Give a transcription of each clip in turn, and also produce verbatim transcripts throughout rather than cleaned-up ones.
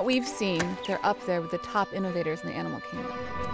we've seen, they're up there with the top innovators in the animal kingdom.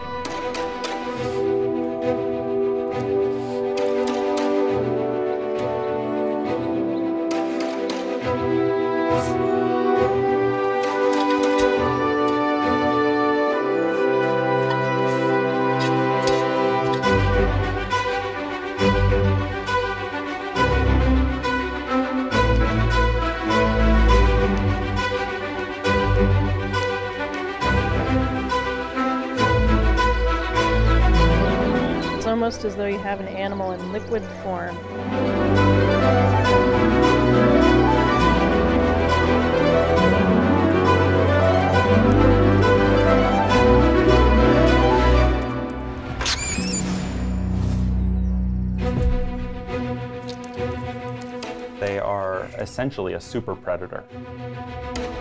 It's almost as though you have an animal in liquid form. They are essentially a super predator.